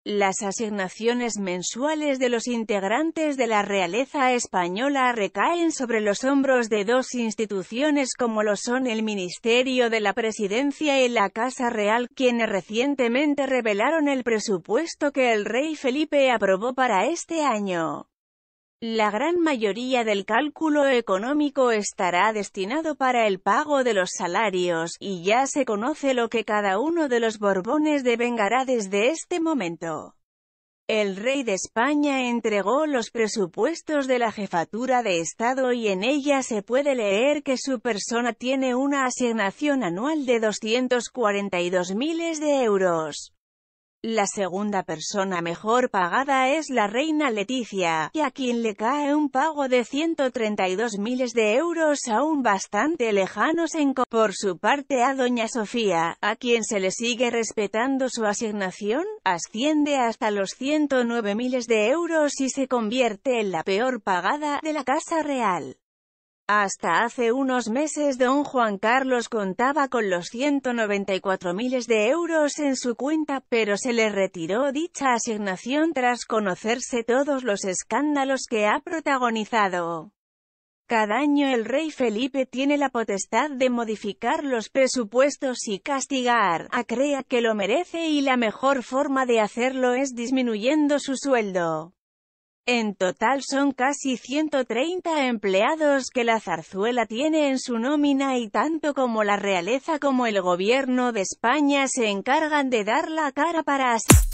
Las asignaciones mensuales de los integrantes de la realeza española recaen sobre los hombros de dos instituciones como lo son el Ministerio de la Presidencia y la Casa Real, quienes recientemente revelaron el presupuesto que el rey Felipe aprobó para este año. La gran mayoría del cálculo económico estará destinado para el pago de los salarios, y ya se conoce lo que cada uno de los Borbones devengará desde este momento. El rey de España entregó los presupuestos de la Jefatura de Estado y en ella se puede leer que su persona tiene una asignación anual de 242.000 euros. La segunda persona mejor pagada es la reina Letizia, a quien le cae un pago de 132.000 euros aún bastante lejanos Por su parte a doña Sofía, a quien se le sigue respetando su asignación, asciende hasta los 109.000 euros y se convierte en la peor pagada de la Casa Real. Hasta hace unos meses don Juan Carlos contaba con los 194.000 euros en su cuenta, pero se le retiró dicha asignación tras conocerse todos los escándalos que ha protagonizado. Cada año el rey Felipe tiene la potestad de modificar los presupuestos y castigar a crea que lo merece, y la mejor forma de hacerlo es disminuyendo su sueldo. En total son casi 130 empleados que la zarzuela tiene en su nómina y tanto como la realeza como el gobierno de España se encargan de dar la cara para